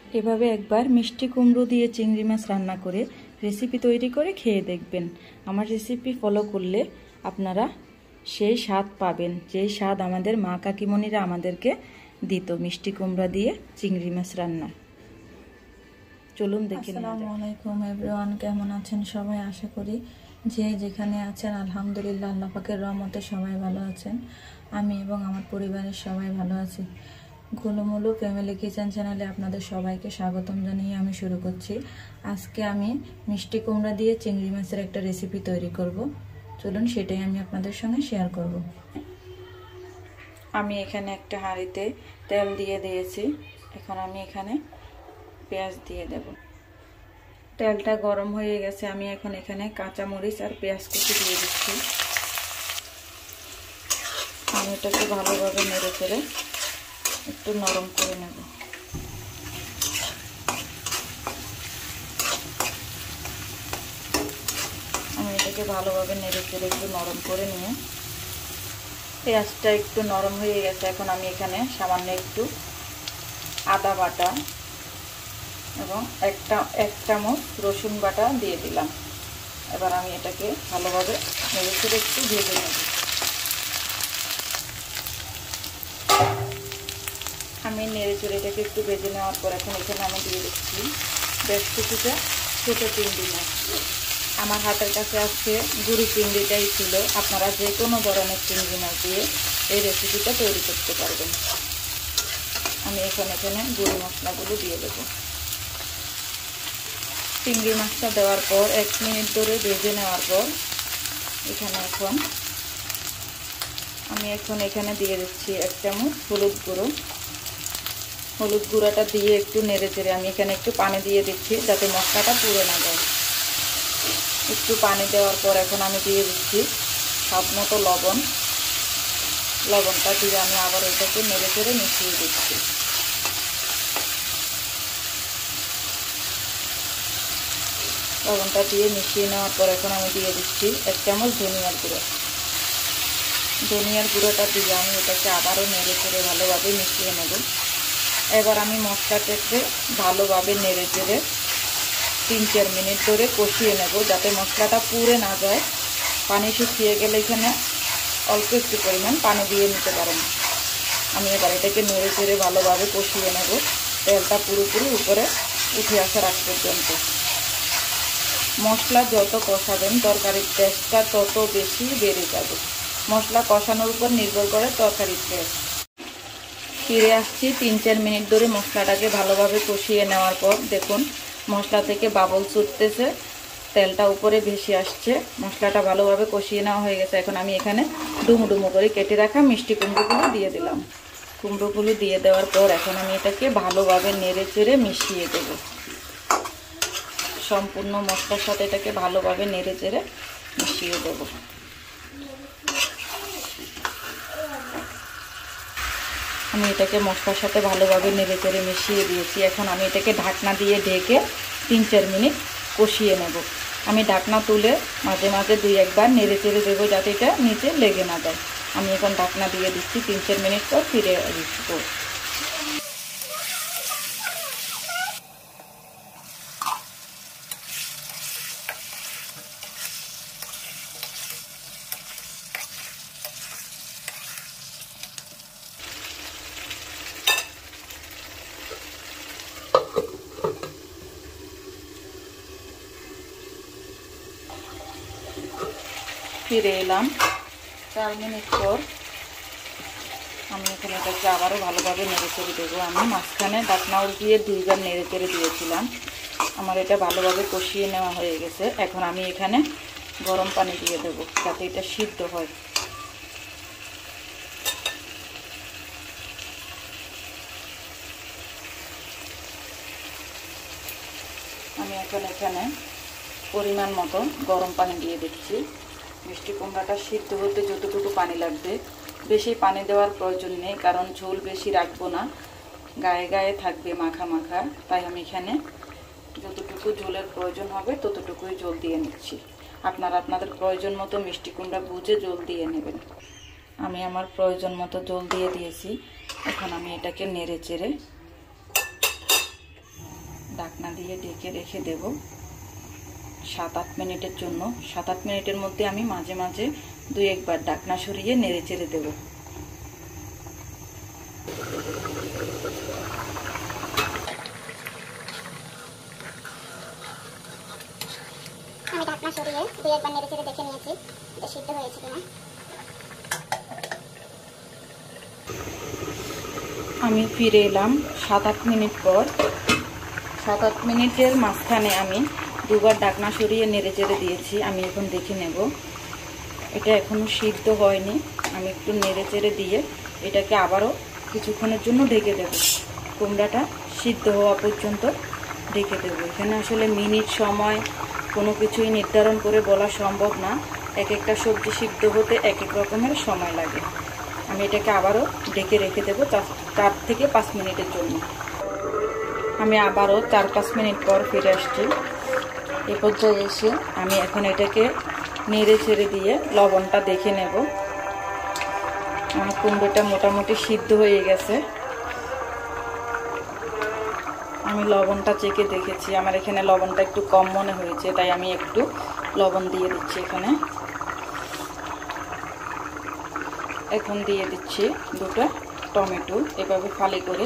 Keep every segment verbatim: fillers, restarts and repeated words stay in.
এভাবে একবার মিষ্টি কুমড়ো দিয়ে চিংড়ি মাছ রান্না করে রেসিপি তৈরি করে খেয়ে দেখবেন। আমার রেসিপি ফলো করলে আপনারা সেই স্বাদ পাবেন, যেই স্বাদ আমাদের মা কাকিমণিরা আমাদেরকে দিত মিষ্টি কুমড়া দিয়ে চিংড়ি মাছ রান্না। চলুন দেখে নিন। আসসালামু আলাইকুম এভরিওয়ান, কেমন আছেন সবাই? আশা করি যে যেখানে আছেন আলহামদুলিল্লাহ আল্লাহ পাকের রহমতে সবাই ভালো আছেন। আমি এবং আমার পরিবারের সবাই ভালো আছি। গোলুমুলু ফ্যামিলি কিচেন চ্যানেলে আপনাদের সবাইকে স্বাগতম জানিয়ে আমি শুরু করছি। আজকে আমি মিষ্টি কুমড়া দিয়ে চিংড়ি মাছের একটা রেসিপি তৈরি করব। চলুন সেটাই আমি আপনাদের সঙ্গে শেয়ার করব। আমি এখানে একটা হাঁড়িতে তেল দিয়ে দিয়েছি। এখন আমি এখানে পেঁয়াজ দিয়ে দেব। তেলটা গরম হয়ে গেছে, আমি এখন এখানে কাঁচা মরিচ আর পেঁয়াজ কুচি দিয়ে দিচ্ছি। আমি এটাকে ভালোভাবে নেড়ে চেড়ে একটু নরম করে নেব। আমি এটাকে ভালোভাবে নেড়ে চেড়ে একটু নরম করে নিয়ে, পেঁয়াজটা একটু নরম হয়ে গেছে, এখন আমি এখানে সামান্য একটু আদা বাটা এবং একটা এক চামচ রসুন বাটা দিয়ে দিলাম। এবার আমি এটাকে ভালোভাবে নেড়ে চেড়ে একটু ভেজে নেব। আমি নেড়ে চেড়ে এটাকে একটু ভেজে নেওয়ার পর এখন এখানে আমি দিয়ে দিচ্ছি বেশ কিছুটা ছোটো চিংড়ি মাছ। আমার হাতের কাছে আজকে গুঁড়ি চিংড়িটাই ছিল, আপনারা যে কোনো ধরনের চিংড়ি মাছ দিয়ে এই রেসিপিটা তৈরি করতে পারবেন। আমি এখন এখানে গুঁড়ি মশলাগুলো দিয়ে দেবো। চিংড়ি মাছটা দেওয়ার পর এক মিনিট ধরে ভেজে নেওয়ার পর এখানে এখন আমি এখন এখানে দিয়ে দিচ্ছি এক চামচ হলুদ গুঁড়ো। হলুদ গুঁড়োটা দিয়ে একটু নেড়ে চেড়ে আমি এখানে একটু পানি দিয়ে দিচ্ছি যাতে মশলাটা পুড়ে না যায়। একটু পানি দেওয়ার পর এখন আমি দিয়ে দিচ্ছি স্বাদ মতো লবণ। লবণটা দিয়ে আমি আবার এটাকে নেড়ে চেড়ে মিশিয়ে দিচ্ছি। লবণটা দিয়ে মিশিয়ে নেওয়ার পর এখন আমি দিয়ে দিচ্ছি এক চামচ ধনিয়ার গুঁড়ো। ধনিয়ার গুঁড়োটা দিয়ে আমি এটাকে আবারও নেড়ে চেড়ে ভালোভাবে মিশিয়ে নেব। এবার আমি মশলাটাকে ভালোভাবে নেড়ে চেড়ে তিন চার মিনিট ধরে কষিয়ে নেব যাতে মশলাটা পুড়ে না যায়। পানি শুকিয়ে গেলে এখানে অল্প একটু পরিমাণ পানি দিয়ে নিতে পারেন। আমি এবার এটাকে নেড়ে চেড়ে ভালোভাবে কষিয়ে নেব তেলটা পুরোপুরি উপরে উঠে আসার আগ পর্যন্ত। মশলা যত কষাবেন তরকারির টেস্টটা তত বেশি বেড়ে যাবে। মশলা কষানোর উপর নির্ভর করে তরকারির টেস্ট। ফিরে আসছি তিন চার মিনিট ধরে মশলাটাকে ভালোভাবে কষিয়ে নেওয়ার পর দেখুন মশলা থেকে বাবল ছুটতেছে, তেলটা উপরে ভেসে আসছে। মশলাটা ভালোভাবে কষিয়ে নেওয়া হয়ে গেছে। এখন আমি এখানে ডুমো ডুমো করে কেটে রাখা মিষ্টি কুমড়োগুলো দিয়ে দিলাম। কুমড়োগুলো দিয়ে দেওয়ার পর এখন আমি এটাকে ভালোভাবে নেড়ে চেড়ে মিশিয়ে দেব। সম্পূর্ণ মশলার সাথে এটাকে ভালোভাবে নেড়ে চেড়ে মিশিয়ে দেব। আমি এটাকে মশলার সাথে ভালোভাবে নেড়ে চেড়ে মিশিয়ে দিয়েছি। এখন আমি এটাকে ঢাকনা দিয়ে ঢেকে তিন চার মিনিট কষিয়ে নেব। আমি ঢাকনা তুলে মাঝে মাঝে দুই একবার নেড়ে চেড়ে দেবো যাতে এটা নিচে লেগে না যায়। আমি এখন ঢাকনা দিয়ে দিচ্ছি। তিন চার মিনিট পর ফিরে আসবো। ফিরে এলাম চার মিনিট পর। আমি এখানে এটাকে আবারও ভালোভাবে নেড়ে চেড়ে দেবো। আমি মাঝখানে ঢাকনা উল্টিয়ে দুইবার নেড়ে চেড়ে দিয়েছিলাম। আমার এটা ভালোভাবে কষিয়ে নেওয়া হয়ে গেছে। এখন আমি এখানে গরম পানি দিয়ে দেবো যাতে এটা সিদ্ধ হয়। আমি এখন এখানে পরিমাণ মতো গরম পানি দিয়ে দিচ্ছি। মিষ্টি কুমড়াটা সিদ্ধ হতে যতটুকু পানি লাগবে, বেশি পানি দেওয়ার প্রয়োজন নেই, কারণ ঝোল বেশি রাখবো না, গায়ে গায়ে থাকবে মাখা মাখা। তাই আমি এখানে যতটুকু ঝোলের প্রয়োজন হবে ততটুকুই জল দিয়ে নিচ্ছি। আপনারা আপনাদের প্রয়োজন মতো মিষ্টি কুমড়া বুঝে জল দিয়ে নেবেন। আমি আমার প্রয়োজন মতো জল দিয়ে দিয়েছি। এখন আমি এটাকে নেড়ে চেড়ে ঢাকনা দিয়ে ঢেকে রেখে দেব সাত আট মিনিটের জন্য। সাত আট মিনিটের মধ্যে আমি মাঝে মাঝে দুই একবার ঢাকনা সরিয়ে নেড়ে চেড়ে দেব। আমি ঢাকনা সরিয়ে দুই একবার নেড়ে চেড়ে দেখে নিয়েছি এটা সিদ্ধ হয়েছে কিনা। আমি ফিরে এলাম সাত আট মিনিট পর। সাত আট মিনিটের মাঝখানে আমি দুবার ঢাকনা সরিয়ে নেড়ে চেড়ে দিয়েছি। আমি এখন দেখে নেব এটা এখনো সিদ্ধ হয়নি। আমি একটু নেড়ে চেড়ে দিয়ে এটাকে আবারও কিছুক্ষণের জন্য ঢেকে দেব। কুমড়াটা সিদ্ধ হওয়া পর্যন্ত ঢেকে দেব। এখানে আসলে মিনিট সময় কোনো কিছুই নির্ধারণ করে বলা সম্ভব না। এক একটা সবজি সিদ্ধ হতে এক এক রকমের সময় লাগে। আমি এটাকে আবারও ঢেকে রেখে দেবো চার থেকে পাঁচ মিনিটের জন্য। আমি আবারও চার পাঁচ মিনিট পর ফিরে আসছি। এ পর্যায়ে এসে আমি এখন এটাকে নেড়ে ছেড়ে দিয়ে লবণটা দেখে নেব। আমার কুমড়োটা মোটামুটি সিদ্ধ হয়ে গেছে। আমি লবণটা চেখে দেখেছি, আমার এখানে লবণটা একটু কম মনে হয়েছে, তাই আমি একটু লবণ দিয়ে দিচ্ছি এখানে। এখন দিয়ে দিচ্ছি দুটো টমেটো এভাবে ফালি করে।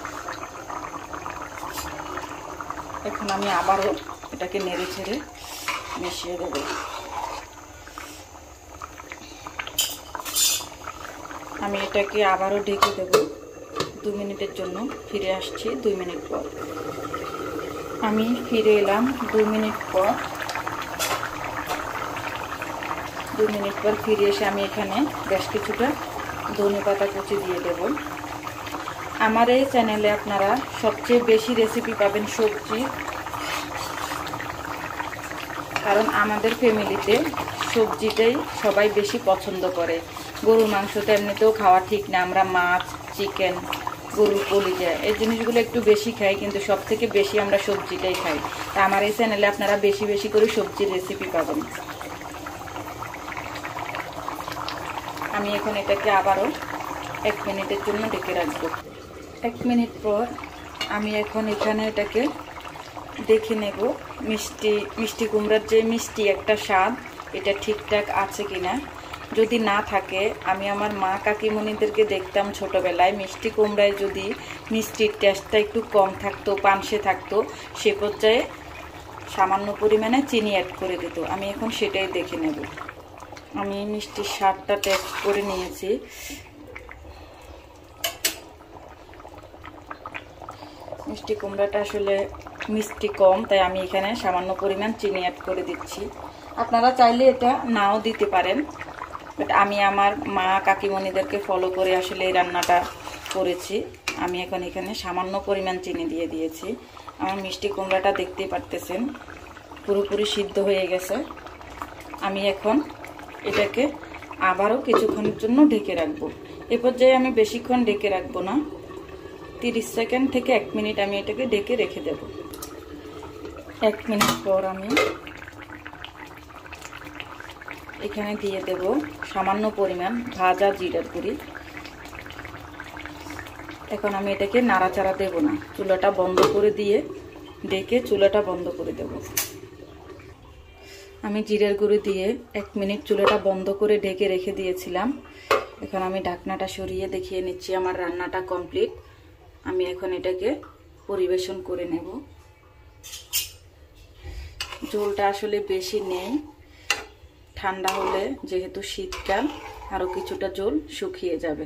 এখন আমি আবারও এটাকে নেড়ে ছেড়ে মিশিয়ে দেব। আমি এটাকে আবারও ঢেকে দেব দু মিনিটের জন্য। ফিরে আসছি দুই মিনিট পর। আমি ফিরে এলাম দুই মিনিট পর। দুই মিনিট পর ফিরে এসে আমি এখানে বেশ কিছুটা ধনেপাতা কুচি দিয়ে দেব। আমার এই চ্যানেলে আপনারা সবচেয়ে বেশি রেসিপি পাবেন সবজি, কারণ আমাদের ফ্যামিলিতে সবজিটাই সবাই বেশি পছন্দ করে। গরুর মাংস তো এমনিতেও খাওয়া ঠিক না। আমরা মাছ, চিকেন, গরুর কলিজা এই জিনিসগুলো একটু বেশি খাই, কিন্তু সব থেকে বেশি আমরা সবজিটাই খাই। তা আমার এই চ্যানেলে আপনারা বেশি বেশি করে সবজির রেসিপি পাবেন। আমি এখন এটাকে আবারও এক মিনিটের জন্য ঢেকে রাখবো। এক মিনিট পর আমি এখন এখানে এটাকে দেখে নেব মিষ্টি মিষ্টি কুমড়ার যে মিষ্টি একটা স্বাদ এটা ঠিকঠাক আছে কিনা। যদি না থাকে, আমি আমার মা কাকিমণিদেরকে দেখতাম ছোটবেলায় মিষ্টি কুমড়ায় যদি মিষ্টির টেস্টটা একটু কম থাকতো, পানসে থাকতো, সে পর্যায়ে সামান্য পরিমাণে চিনি অ্যাড করে দিত। আমি এখন সেটাই দেখে নেব। আমি মিষ্টির স্বাদটা টেস্ট করে নিয়েছি। মিষ্টি কুমড়াটা আসলে মিষ্টি কম, তাই আমি এখানে সামান্য পরিমাণ চিনি অ্যাড করে দিচ্ছি। আপনারা চাইলে এটা নাও দিতে পারেন, বাট আমি আমার মা কাকিমণিদেরকে ফলো করে আসলে এই রান্নাটা করেছি। আমি এখন এখানে সামান্য পরিমাণ চিনি দিয়ে দিয়েছি। আমার মিষ্টি কুমড়াটা দেখতেই পারতেছেন পুরোপুরি সিদ্ধ হয়ে গেছে। আমি এখন এটাকে আবারও কিছুক্ষণের জন্য ঢেকে রাখবো। এ পর্যায়ে আমি বেশিক্ষণ ঢেকে রাখবো না, তিরিশ সেকেন্ড থেকে এক মিনিট আমি এটাকে ঢেকে রেখে দেব। এক মিনিট পর আমি এখানে দিয়ে দেব সামান্য পরিমাণ ভাজা জিরার গুঁড়ি। এখন আমি এটাকে নাড়াচাড়া দেব না, চুলাটা বন্ধ করে দিয়ে ঢেকে চুলাটা বন্ধ করে দেব। আমি জিরার গুঁড়ি দিয়ে এক মিনিট চুলাটা বন্ধ করে ঢেকে রেখে দিয়েছিলাম। এখন আমি ঢাকনাটা সরিয়ে দেখিয়ে নিচ্ছি আমার রান্নাটা কমপ্লিট। আমি এখন এটাকে পরিবেশন করে নেব। ঝোলটা আসলে বেশি নেই, ঠান্ডা হলে যেহেতু শীতকাল আরও কিছুটা ঝোল শুকিয়ে যাবে।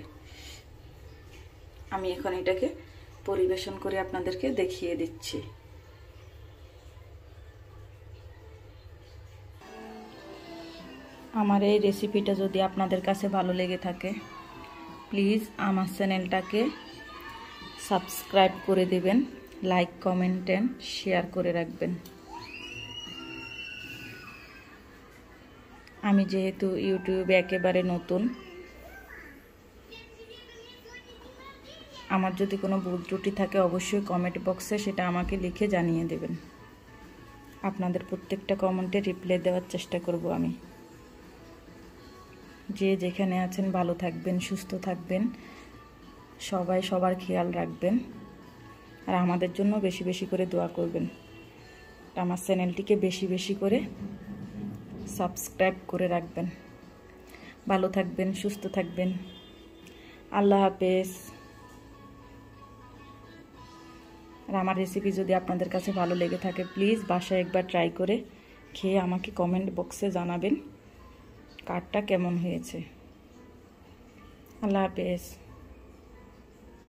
আমি এখন এটাকে পরিবেশন করে আপনাদেরকে দেখিয়ে দিচ্ছি। আমার এই রেসিপিটা যদি আপনাদের কাছে ভালো লেগে থাকে, প্লিজ আমার চ্যানেলটাকে সাবস্ক্রাইব করে দেবেন, লাইক, কমেন্ট এন্ড শেয়ার করে রাখবেন। আমি যেহেতু ইউটিউবে একেবারে নতুন, আমার যদি কোনো ভুল ত্রুটি থাকে অবশ্যই কমেন্ট বক্সে সেটা আমাকে লিখে জানিয়ে দেবেন। আপনাদের প্রত্যেকটা কমেন্টে রিপ্লাই দেওয়ার চেষ্টা করব আমি। যে যেখানে আছেন ভালো থাকবেন, সুস্থ থাকবেন, সবাই সবার খেয়াল রাখবেন। আর আমাদের জন্য বেশি বেশি করে দোয়া করবেন। আমার চ্যানেলটিকে বেশি বেশি করে সাবস্ক্রাইব করে রাখবেন। ভালো থাকবেন, সুস্থ থাকবেন। আল্লাহ হাফেজ। আর আমার রেসিপি যদি আপনাদের কাছে ভালো লেগে থাকে প্লিজ বাসায় একবার ট্রাই করে খেয়ে আমাকে কমেন্ট বক্সে জানাবেন কারটা কেমন হয়েছে। আল্লাহ হাফেজ।